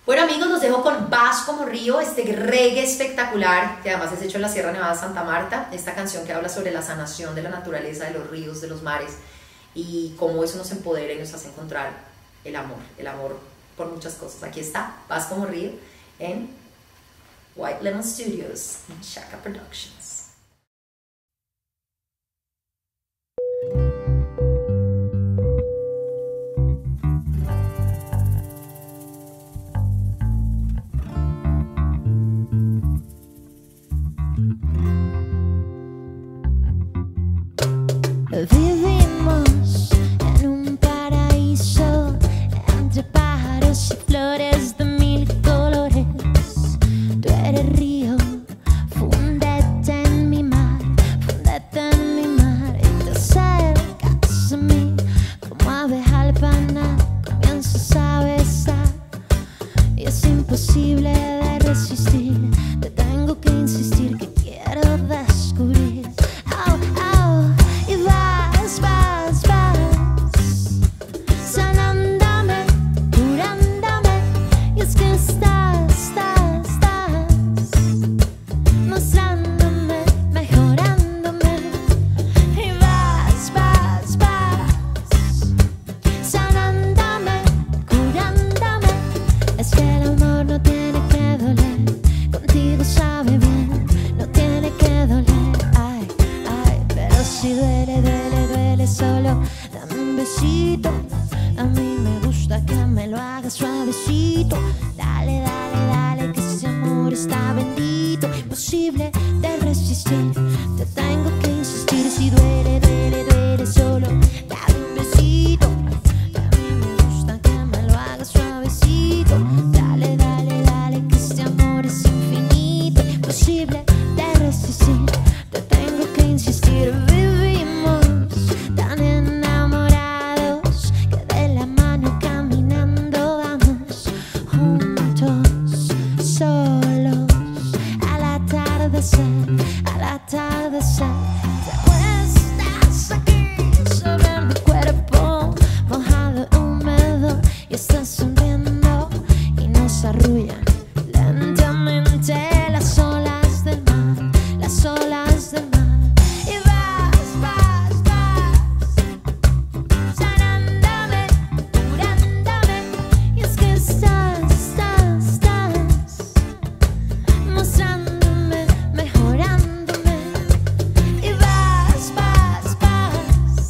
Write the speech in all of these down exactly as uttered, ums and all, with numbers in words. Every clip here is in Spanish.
Bueno amigos, los dejo con Vas como río, este reggae espectacular que además es hecho en la Sierra Nevada de Santa Marta. Esta canción que habla sobre la sanación de la naturaleza, de los ríos, de los mares y cómo eso nos empodera y nos hace encontrar el amor, el amor por muchas cosas. Aquí está, Vas como río en White Lemon Studios y Chaka Productions. Vivimos en un paraíso entre pájaros y flores de mil colores. Tú eres río, fúndete en mi mar, fúndete en mi mar y te acercas a mí como abeja al panal, comienzas a besar y es imposible de resistir. Te tengo que insistir que quiero descubrir. Oh, oh, y vas, vas, vas, sanándome, curándome, y es que estás, estás, estás, mostrándome, mejorándome. Y vas, vas, vas, sanándome, curándome, es que el amor no tiene que doler, contigo sabe bien, no tiene que doler. Ay, ay, pero si duele, duele, duele, solo dame un besito. A mí me gusta que me lo hagas suavecito. Dale, dale, dale, que ese amor está bendito, imposible de resistir. Te tengo que insistir. Si duele, duele, duele, solo dame un besito. A mí me gusta que me lo hagas suavecito. Dale, dale, dale, que ese amor es infinito, imposible de resistir. Te tengo que insistir. Vivimos tan enamorados que de la mano caminando vamos juntos, solos, al atardecer, al atardecer. Te acuestas aquí sobre mi cuerpo, mojado, húmedo, y estás sonriendo y nos arrullan lentamente las olas del mar, las olas del mar. Y vas, vas, vas, sanándome, curándome, y es que estás, estás, estás, mostrándome, mejorándome. Y vas, vas, vas,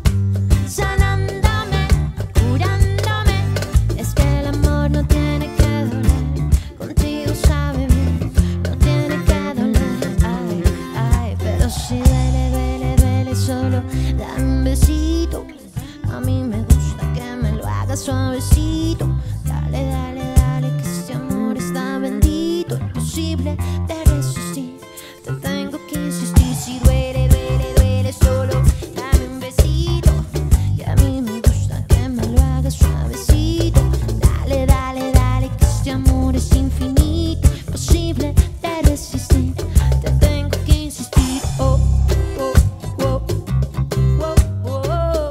sanándome, curándome, es que el amor no tiene que doler, contigo sabe bien, no tiene que doler. Ay, ay, pero si duele, duele, duele, solo dame un besito. A mí me gusta que me lo hagas suavecito. Dale, dale, dale, que este amor está bendito, imposible de resistir. Te tengo que insistir. Si duele, duele, duele, solo dame un besito. Y a mí me gusta que me lo hagas suavecito. Dale, dale, dale, que este amor es infinito, imposible de resistir. Te tengo que insistir. Oh, oh, oh, oh, oh, oh.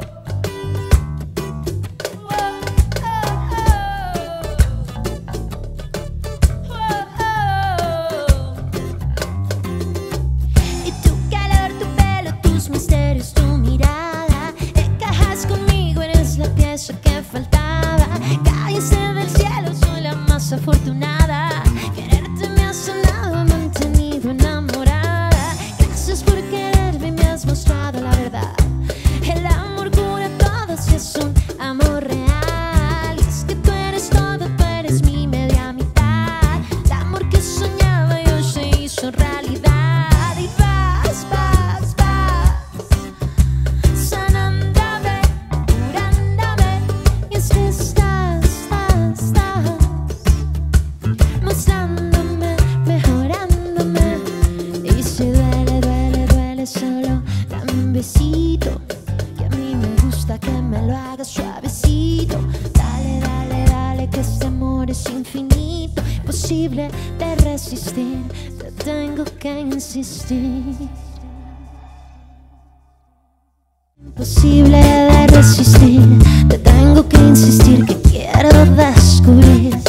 Y tu calor, tu pelo, tus misterios, tu mirada, encajas conmigo, eres la pieza que faltaba. Cállese del cielo, soy la más afortunada. Quererte me ha sanado, mantenido enamorada. Gracias por quererme, me has mostrado la verdad. El amor cura todo si es un amor real. Es que tú eres todo, tú eres mi media mitad. El amor que soñaba y hoy se hizo realidad. Y vas, vas, vas, sanándome, curándome, y es que estás, estás, estás, mostrándome, mejorándome. Y si duele, duele, duele, solo dame un besito. Que a mí me gusta que me lo hagas suavecito. Dale, dale, dale, que este amor es infinito, imposible de resistir. Te tengo que insistir. Imposible de resistir. Te tengo que insistir que quiero descubrir.